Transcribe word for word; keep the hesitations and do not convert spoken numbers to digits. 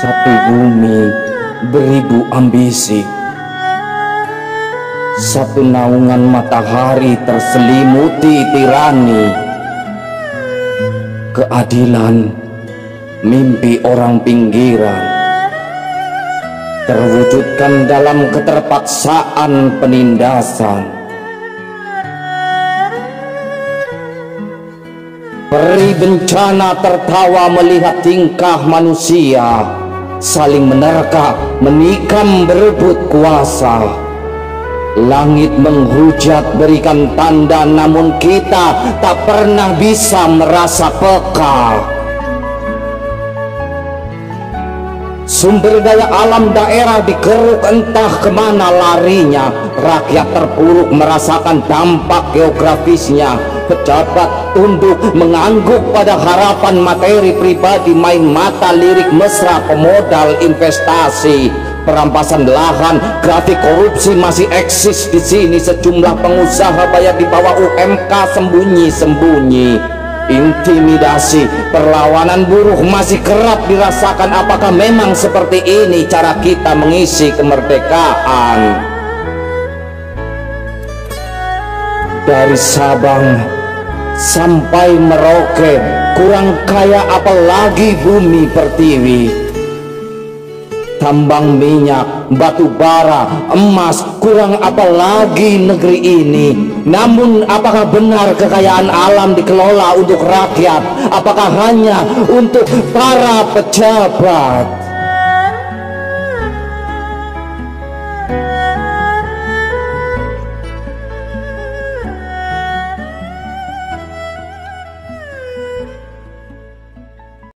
Satu bumi beribu ambisi, satu naungan matahari terselimuti tirani. Keadilan mimpi orang pinggiran terwujudkan dalam keterpaksaan penindasan. Peri bencana tertawa melihat tingkah manusia saling menerka, menikam berebut kuasa. Langit menghujat berikan tanda, namun kita tak pernah bisa merasa peka. Sumber daya alam daerah dikeruk entah kemana larinya. Rakyat terpuruk merasakan dampak geografisnya. Pejabat tunduk mengangguk pada harapan materi pribadi, main mata lirik mesra pemodal investasi. Perampasan lahan, grafik korupsi masih eksis di sini. Sejumlah pengusaha bayar di bawah U M K sembunyi-sembunyi. Intimidasi, perlawanan buruh masih kerap dirasakan. Apakah memang seperti ini cara kita mengisi kemerdekaan? Dari Sabang sampai Merauke, kurang kaya apalagi bumi pertiwi. Tambang minyak, batu bara, emas, kurang apalagi negeri ini. Namun apakah benar kekayaan alam dikelola untuk rakyat? Apakah hanya untuk para pejabat?